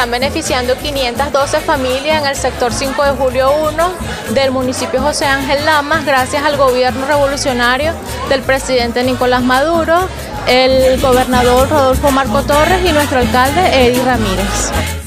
están beneficiando 512 familias en el sector 5 de Julio 1 del municipio José Ángel Lamas, gracias al gobierno revolucionario del presidente Nicolás Maduro, el gobernador Rodolfo Marco Torres y nuestro alcalde Eddie Ramírez.